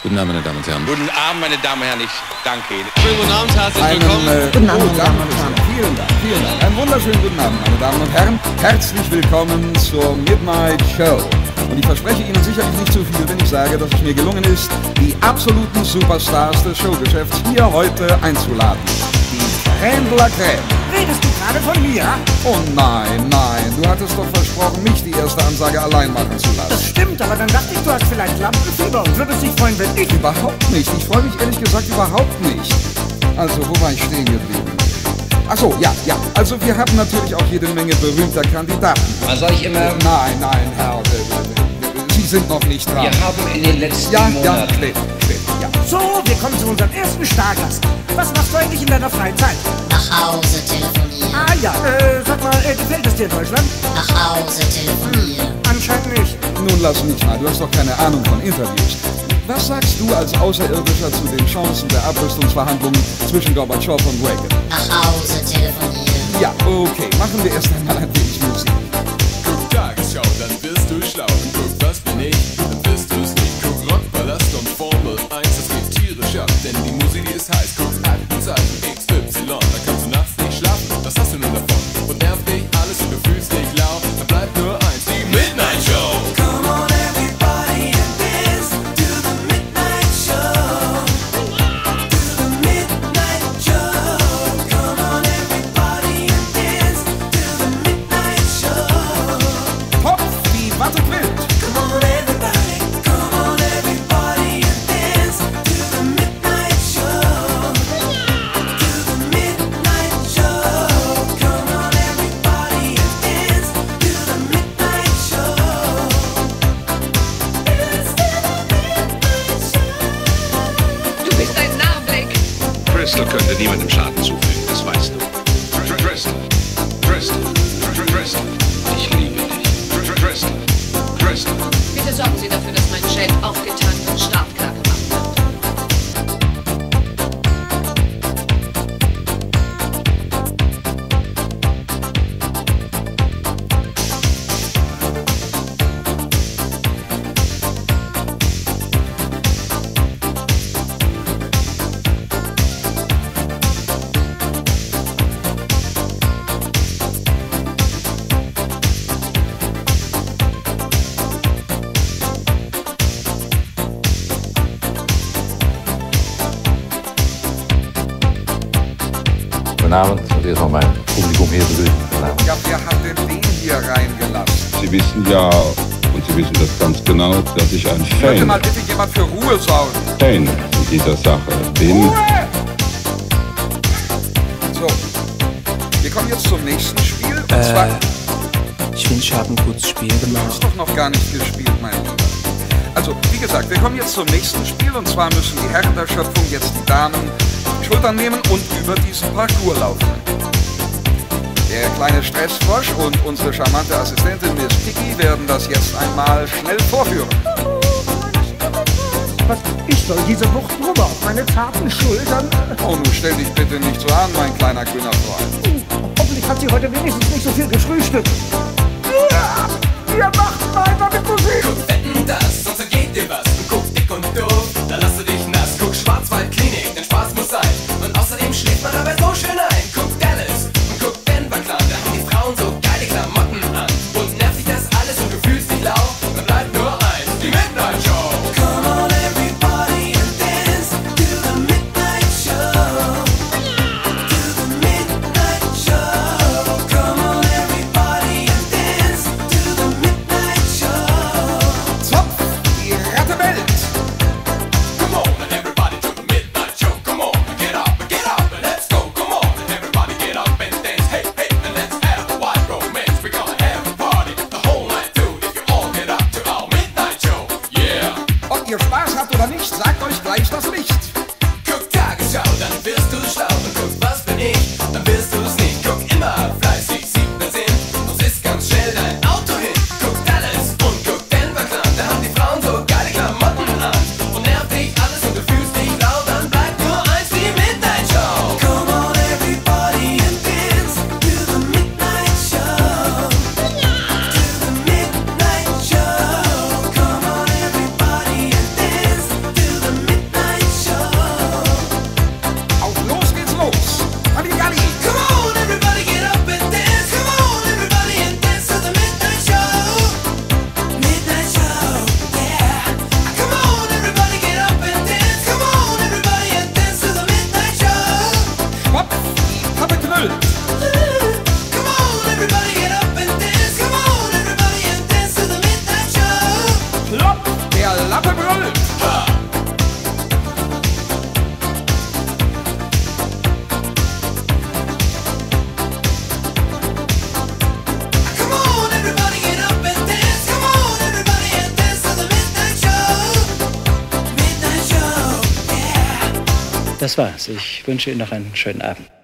Guten Abend, meine Damen und Herren. Guten Abend, meine Damen und Herren. Ich danke Ihnen. Schönen guten Abend, herzlich willkommen. Guten Abend, meine Damen und Herren. Vielen Dank, vielen Dank. Einen wunderschönen guten Abend, meine Damen und Herren. Herzlich willkommen zur Midnight Show. Und ich verspreche Ihnen sicherlich nicht zu viel, wenn ich sage, dass es mir gelungen ist, die absoluten Superstars des Showgeschäfts hier heute einzuladen. Die Crème de la Crème. Redest du gerade von mir? Oh nein, nein, du hattest doch versprochen, mich die erste Ansage allein machen zu lassen. Das stimmt, aber dann dachte ich, du hast vielleicht Lampenfieber und würdest dich freuen, wenn ich... Überhaupt nicht. Ich freue mich ehrlich gesagt überhaupt nicht. Also, wo war ich stehen geblieben? Ach so, ja. Also, wir haben natürlich auch jede Menge berühmter Kandidaten. Was soll ich immer... Nein, Herr, Sie sind noch nicht dran. Wir haben in den letzten Monaten... Ja, spät, ja. So, wir kommen zu unserem ersten Stargast. Was machst du eigentlich in deiner Freizeit? Nach Hause telefonieren. Ah ja, sag mal, gefällt es dir in Deutschland? Nach Hause telefonieren. Anscheinend nicht. Nun lass mich mal, du hast doch keine Ahnung von Interviews. Was sagst du als Außerirdischer zu den Chancen der Abrüstungsverhandlungen zwischen Gorbatschow und Reagan? Nach Hause telefonieren. Ja, okay, machen wir erst einmal ein wenig Musik. Guck Tagesschau, dann wirst du schlau. Guck, was bin ich, dann wirst du's nicht. Guck Rockballast und Formel 1, das geht tierisch ab, denn die Musik, die ist heiß. Guck Aktenzeichen XY, da kannst du nachts nicht schlafen. Was hast du nun davon? Und nervt dich alles und du fühlst dich lau. Dann bleibt nur eins, die Midnight Show. Come on everybody and dance to the midnight show. To the midnight show. Come on everybody and dance to the midnight show. Pop, die Watte quillt. Come on everybody and dance to the midnight show. To the midnight show. Come on everybody and dance to the midnight show. Du bist ein Narrblick. Crystal könnte niemandem Schaden zufügen, das weißt du. Crystal. Ich liebe dich. Crystal. Bitte sorgen Sie dafür, dass mein Shell aufgetankt und startklar gemacht wird. Guten Abend und erstmal mein Publikum hier begrüßen. Guten Abend. Ja, wer hat denn den hier reingelassen? Sie wissen ja, und Sie wissen das ganz genau, dass ich ein Könnte mal Fan bitte jemand für Ruhe sorgen? in dieser Sache bin. Ruhe! So, wir kommen jetzt zum nächsten Spiel. Und zwar... Ich finde, ich habe ein gutes Spiel Du gemacht. hast doch noch gar nicht gespielt, mein Lieber. Also, wie gesagt, wir kommen jetzt zum nächsten Spiel. Und zwar müssen die Herren der Schöpfung jetzt die Damen die Schultern nehmen und über diesen Parcours laufen. Der kleine Stressfrosch und unsere charmante Assistentin Miss Piggy werden das jetzt einmal schnell vorführen. Was? Ich soll diese Wuchtprobe auf meine zarten Schultern? Oh, nun stell dich bitte nicht so an, mein kleiner grüner Freund. Hoffentlich hat sie heute wenigstens nicht so viel gefrühstückt. Ja, ihr macht weiter mit Musik. Guck, wetten das, sonst geht dir was. Und guck dick und doof, da lass du dich nass. Guck Schwarzwaldklinik, denn Spaß muss sein. Und außerdem schläft man dabei so schön ein. Guck Dallas und guck Denver Clan, da haben die Frauen so geile Klamotten an. Und nervt dich das alles und du fühlst dich lau. Dann bleibt nur eins, die Midnight Show. Come on everybody and dance to the midnight show. To the midnight show. Come on everybody and dance to the midnight show. Zopf, die Ratte bellt. Come on and everybody to the midnight show. Come on, get up and let's go. Come on and everybody get up and dance. Hey, and let's have a wild romance. We're gonna have a party the whole night through. If you all get up to our midnight show, yeah. Ob ihr Spaß habt oder nicht, sagt euch gleich das Licht. Guck Tagesschau, dann wirst du schlau. Und guck, was bin ich, dann wirst du's nicht. Guck immer fleißig, sieht man Sinn. Sonst ist ganz schnell dein Auto hin. Guck Dallas und guck Denver Clan, da haben die Frauen so geile Klamotten an. Und nervt dich alles und du fühlst dich lau, dann bleibt nur eins, die Midnight Show. Come on everybody and dance to the midnight show. To the midnight show. Come on everybody and dance to the Das war's. Ich wünsche Ihnen noch einen schönen Abend.